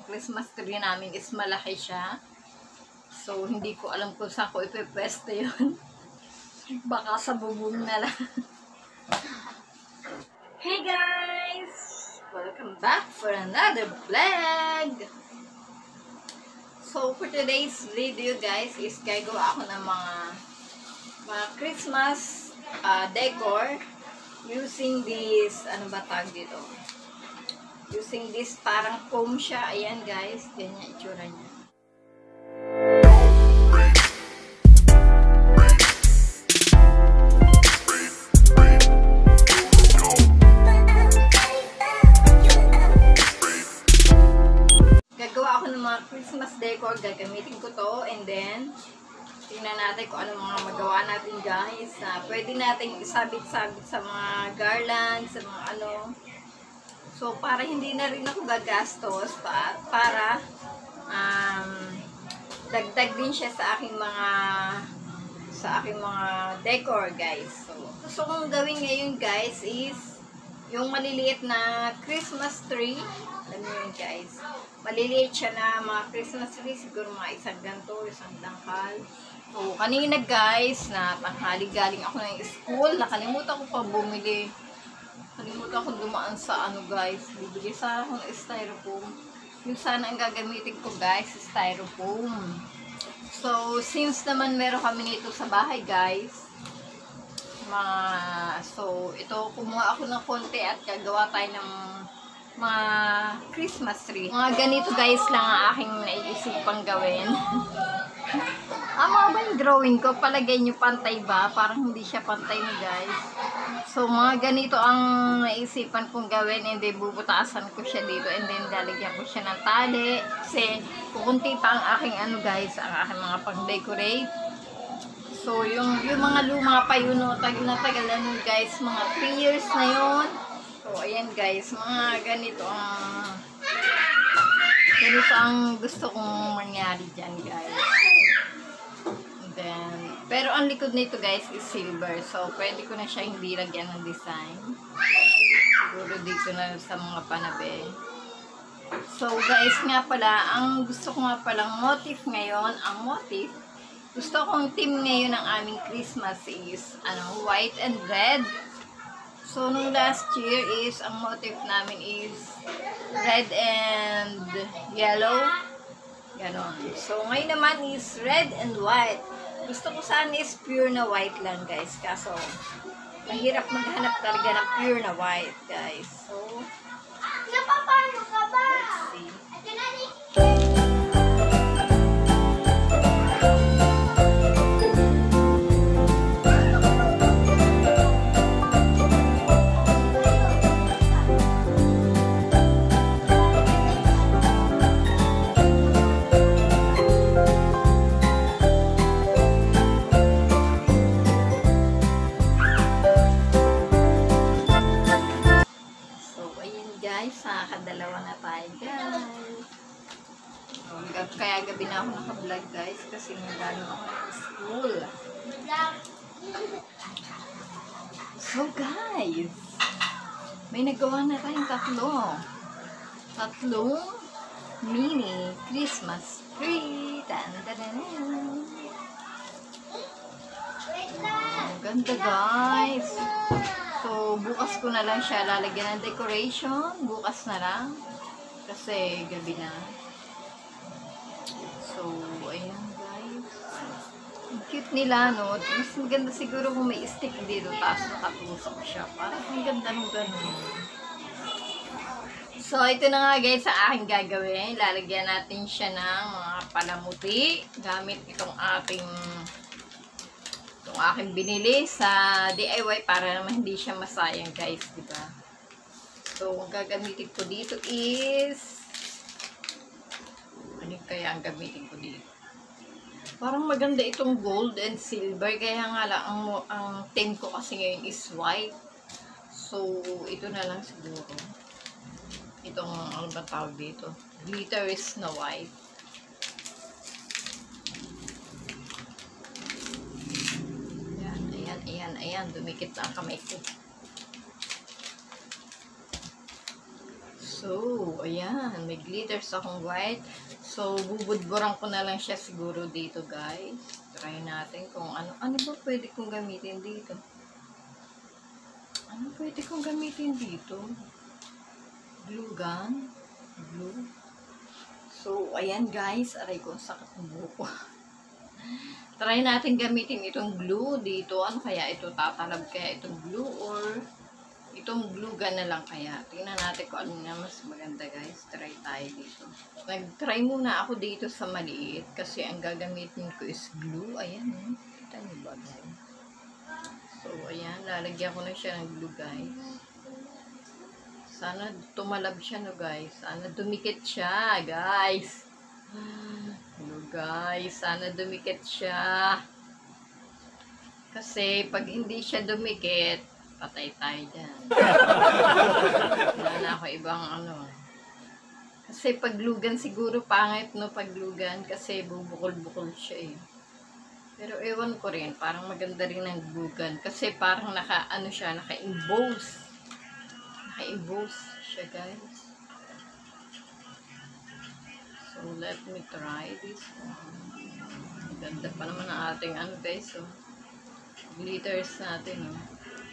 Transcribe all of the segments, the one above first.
Christmas tree namin is malaki siya. So, hindi ko alam kung saan ko ipepeste yun. Baka sa bubong na lang. Hey guys! Welcome back for another vlog! So, for today's video guys, is gagawa ako ng mga Christmas decor using this, ano ba tag dito? Using this, parang foam siya. Ayan guys, ganyan itsura niya. Gagawa ako ng mga Christmas decor. Gagamitin ko to and then tingnan natin kung ano mga magawa natin guys. Pwede natin isabit-sabit sa mga garland, sa mga ano. So, para hindi na rin ako gagastos, para dagdag din siya sa aking mga decor, guys. So, gusto kong gawin ngayon, guys, is yung maliliit na Christmas tree. Alam niyo yun, guys. Maliliit siya na mga Christmas tree. Siguro mga isang ganito, isang dangkal. So, kanina, guys, na tanghali galing ako ng school. Nakalimutan ko pa bumili. Kalimutan akong dumaan sa ano guys, bibili sa akong styrofoam. Yung sana ang gagamitin ko guys, styrofoam. So, since naman meron kami nito sa bahay guys, so ito, kumuha ako ng konti at gagawa tayo ng mga Christmas tree. Mga ganito guys lang ang aking naisipang gawin. Mga ba yung drawing ko? Palagay nyo pantay ba? Parang hindi siya pantay na guys. So, mga ganito ang naisipan kong gawin and then bubutasan ko siya dito and then lalagyan ko siya ng tali kasi kukunti pa ang aking ano guys, ang aking mga pang-decorate. So, yung mga luma pa yun, tagal na guys, mga 3 years na yun. So, ayan guys, mga ganito ang gusto kong mangyari dyan guys. Pero ang likod nito guys is silver. So, pwede ko na siya hindi lagyan ng design. Siguro dito na sa mga panabe. So, guys nga pala, ang gusto ko nga palang motif ngayon, gusto kong theme ngayon ng aming Christmas is, white and red. So, nung last year is, ang motif namin is red and yellow. Ganon. So, ngayon naman is red and white. Gusto ko sana is pure na white lang guys. Kaso, mahirap maghanap talaga ng pure na white guys. So, napapano ka ba? Let's see. Nakakadalawa na tayo guys. Kaya gabi na ako naka-vlog guys kasi nagano ako ng school. So guys, may nagawa na tayong tatlong mini Christmas tree. Ganda guys. So, bukas ko na lang siya lalagyan ng decoration. Bukas na lang. Kasi gabi na. So, ayan guys. Ang cute nila, no? Mas maganda siguro kung may stick dito. Tapos nakatusok siya. Parang ang ganda ng ganun. So, ito na nga guys ang aking gagawin. Lalagyan natin siya ng mga palamuti. Gamit itong aking binili sa DIY para naman hindi siya masayang guys, diba? So, ang gagamitin ko dito is ano kaya ang gamitin ko dito? Parang maganda itong gold and silver, kaya nga lang ang theme ko kasi ngayon is white. So, ito na lang siguro. Itong ano ba tawag dito? Glitter is na white. Ayan, dumikit na ang kamay ko. So, ayan. May glitters akong white. So, bubudburan ko na lang siya siguro dito, guys. Try natin kung ano. Ano ba pwede kong gamitin dito? Ano pwede kong gamitin dito? Glue gun. Glue. So, ayan guys. Aray ko, sakit ng buko. Try natin gamitin itong glue dito. Ano kaya ito? Tatalab kaya itong glue or itong glue gun na lang kaya. Tingnan natin kung ano na mas maganda guys. Try tayo dito. Nag-try muna ako dito sa maliit kasi ang gagamitin ko is glue. Ayan. Kita niyo ba guys? So, ayan. Lalagyan ko na siya ng glue guys. Sana tumalab siya no guys. Sana dumikit siya guys. Hello guys. Sana dumikit siya. Kasi pag hindi siya dumikit, patay tayo dyan. Wala na ako ibang ano. Kasi paglugan siguro pangit no paglugan kasi bubukol-bukol siya eh. Pero ewan ko rin, parang maganda rin ang glugan kasi parang naka-ano siya, naka-emboss. Naka-emboss siya guys. So let me try this one. Ganda pa naman ang ating ano guys, so glitters natin oh.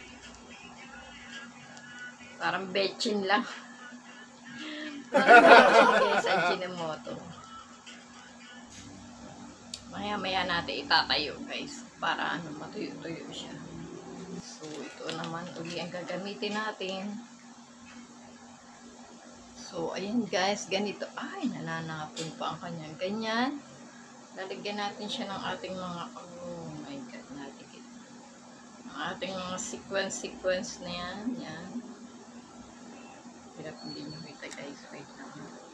Parang betchin lang. Parang betchin guys, ang Ajinomoto. Maya-maya natin itatayo guys. Para ano, matuyo-tuyo siya. So, ito naman uli ang gagamitin natin. So, ayan guys, ganito. Ay, nananapon pa ang kanya. Ganyan. Lalagyan natin siya ng ating mga, oh my god, natikit. Ang ating mga sequence na yan. Yan. Hirap hindi nyo kita guys. Wait lang.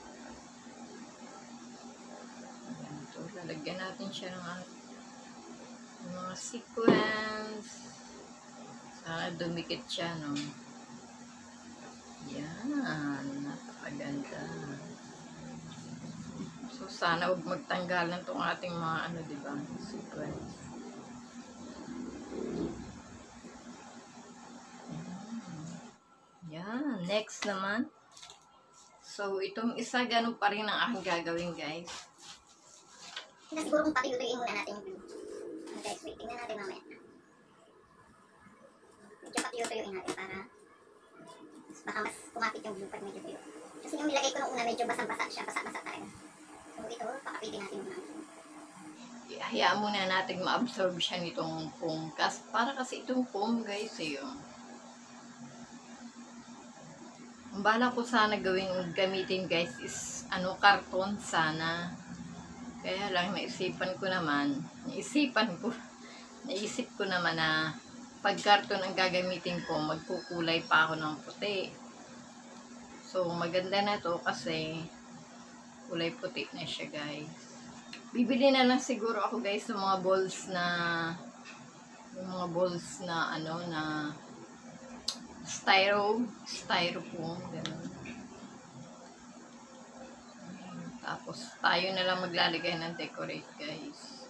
Ayan ito. Lalagyan natin siya ng mga sequence. Sana dumikit siya, no? Yan. Napakaganda. So, sana huwag magtanggalan itong ating mga ano, diba? Sequence. Yan. Next naman. So, itong isa, ganun pa rin ang aking gagawin, guys. Siguro kung patuyuin muna natin yung glue. Ano guys, wait. Tingnan natin mamaya. Medyo patuyuin natin para baka mas kumapit yung glue pag medyo tuyo. Kasi yung nilagay ko nung una, medyo basang-basa siya. Basa-basa talaga. So, ito, pakapitin natin muna. Hayaan muna natin ma-absorb siya nitong foam. Para kasi itong foam, guys, yung ang bala ko sana gamitin guys is karton sana. Kaya lang naisip ko naman na pag karton ang gagamitin ko, magkukulay pa ako ng puti. So maganda na to kasi kulay puti na siya guys. Bibili na lang siguro ako guys ng mga balls na na styrofoam, ganun. Tapos, tayo na lang maglalagay ng decorate, guys.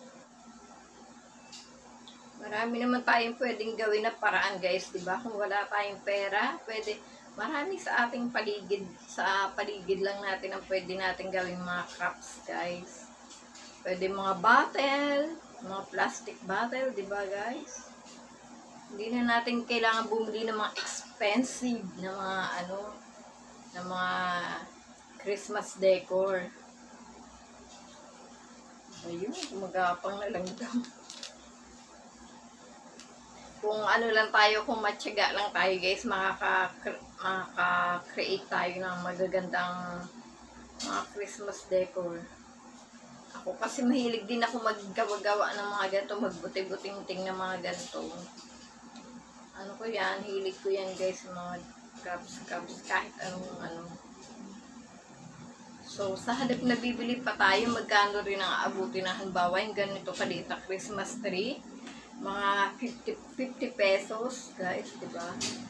Marami naman tayong pwedeng gawin na paraan, guys, diba? Kung wala tayong pera, marami sa ating paligid, lang natin ang pwede natin gawin mga crafts, guys. Pwede mga bottle, mga plastic bottle, diba, guys? Hindi na natin kailangan bumili ng mga expensive na mga Christmas decor. Ayun, magapang na lang daw. Kung lang tayo, kung matyaga lang tayo guys, makaka-create tayo ng magagandang mga Christmas decor. Ako kasi mahilig din ako maggawa-gawa ng mga ganito, magbuti-buting-ting ng mga ganito. Ano ko yan, hilig ko yan guys, mga cups, kahit anong. So, sa halip na bibili pa tayo, magkano rin ang aabuti na halimbawa, yung ganito kaliit na Christmas tree. Mga 50 pesos, guys, diba?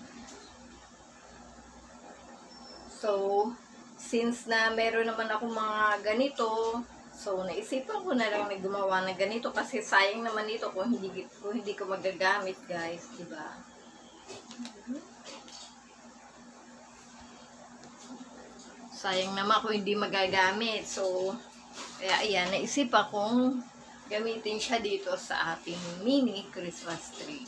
So, since na meron naman ako mga ganito, so, naisipan ko na lang na gumawa ng ganito kasi sayang naman ito kung hindi ko magagamit, guys, diba? sayang naman kung hindi magagamit. So, kaya ayan, naisip akong gamitin siya dito sa ating mini Christmas tree.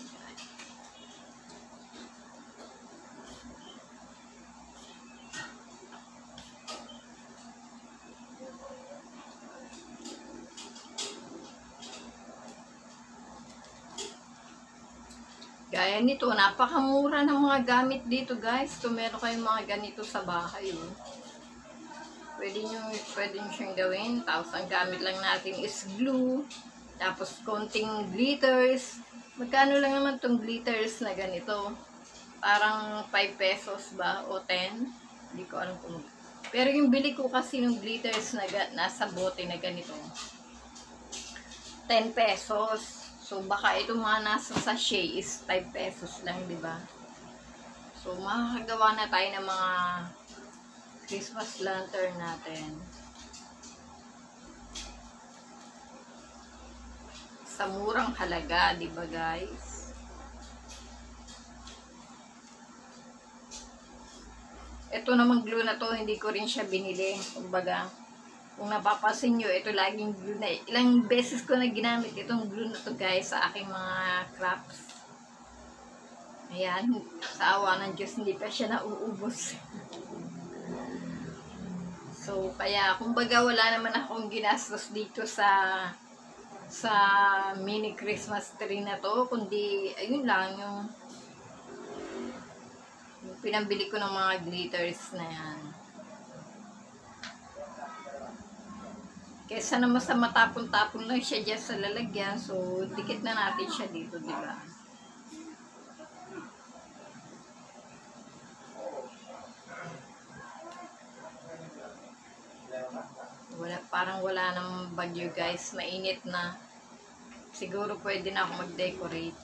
Gaya nito, napakamura ng mga gamit dito guys. Kung meron kayong mga ganito sa bahay. Pwede nyo siyang gawin. Tapos ang gamit lang natin is glue. Tapos konting glitters. Magkano lang naman tong glitters na ganito? Parang 5 pesos ba? O 10? Hindi ko alam kung. Pero yung bili ko kasi ng glitters na nasa bote na ganito. 10 pesos. So, baka itong mga nasa sachet is 5 pesos lang, di ba? So, makakagawa na tayo ng mga Christmas lantern natin. Sa murang halaga, di ba guys? Ito namang glue na to, hindi ko rin siya binili. Kumbaga, kung napapasin nyo, ito laging glue na. Ilang beses ko na ginamit itong glue na to guys sa aking mga crafts. Ayan, sa awa ng Diyos, hindi pa siya nauubos. So, kaya, kumbaga wala naman akong ginastos dito sa mini Christmas tree na to. Kundi, ayun lang, yung pinambili ko ng mga glitters na yan. Kesa naman sa matapon-tapon lang siya dyan sa lalagyan. So, dikit na natin siya dito, di ba? Parang wala nang bagyo, guys. Mainit na. Siguro pwede na ako mag-decorate.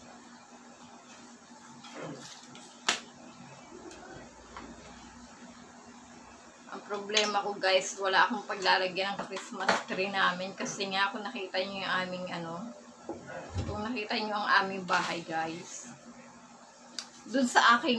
Ang problema ko guys, wala akong paglalagyan ng Christmas tree namin kasi nga kung nakita nyo yung aming kung nakita nyo ang aming bahay guys, dun sa aking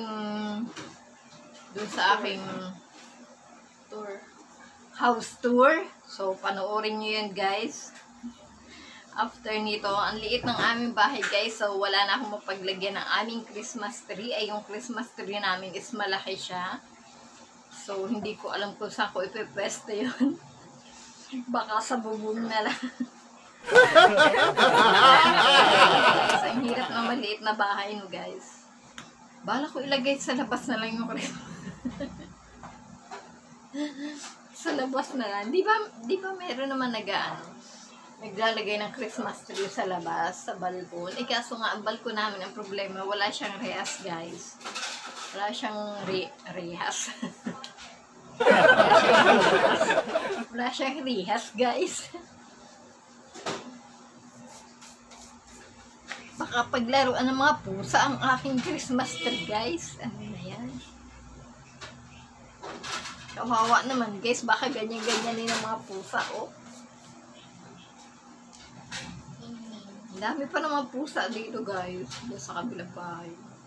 house tour, so panoorin nyo yun guys. After nito, ang liit ng aming bahay guys, so wala na akong mapaglagyan ng aming Christmas tree. Ay, yung Christmas tree namin is malaki siya. So, hindi ko alam kung saan ko ipepwesto yun. Baka sa bubong na lang. So, ang hirap na maliit na bahay no guys. Bala ko ilagay sa labas na lang yung Christmas. Sa labas na lang. Di ba meron naman naglalagay ng Christmas tree sa labas, sa balkon. Eh, kaso nga, ang balkon namin, ang problema, wala siyang rehas, guys. Wala siyang rehas. Wala siyang rehas, guys. Baka paglaruan ng mga pusa ang aking Christmas tree, guys. Ano na yan? Kawawa naman, guys. Baka ganyan-ganyan din ang mga pusa, oh. Dami pa naman pusa dito guys, sa kabilang bahay.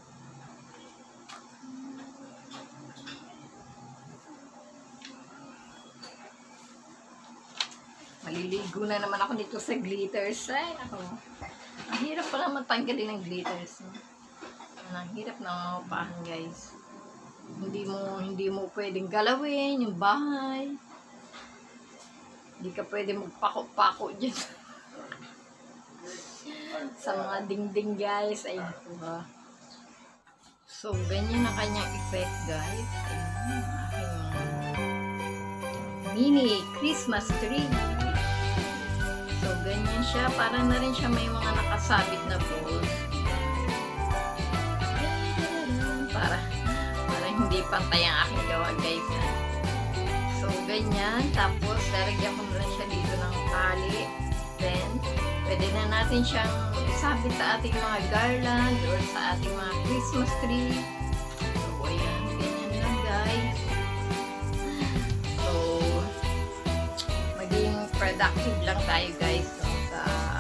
Maliligo na naman ako dito sa glitters. Ay, ako. Ang hirap pala matanggalin ng glitters. Ang hirap na mapahan guys. Hindi mo pwedeng galawin yung bahay. Hindi ka pwede magpako-pako dyan. Sa mga dingding guys. Ay, diba? So, ganyan na kanyang effect guys. Ayan, aking mini Christmas tree. So, ganyan siya. Parang na rin siya may mga nakasabit na balls. Para hindi pantay ang aking gawa guys. So, ganyan. Tapos, lalagyan ko na siya dito ng tali. Then, pwede na natin siyang isabit sa ating mga garland or sa ating mga Christmas tree. So, ayan. Ganyan lang, guys. So, maging productive lang tayo, guys. No, sa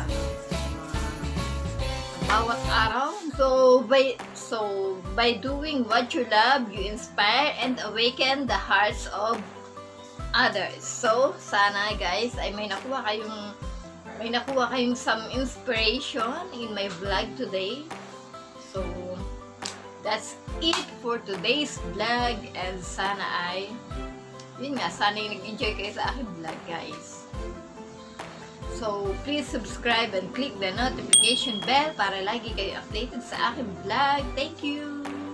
bawat araw. So, by doing what you love, you inspire and awaken the hearts of others. So, sana guys ay may nakuha kayong some inspiration in my vlog today. So, that's it for today's vlog, and sana ay sana yung nag-enjoy kayo sa aking vlog, guys. So, please subscribe and click the notification bell para lagi kayo updated sa aking vlog. Thank you!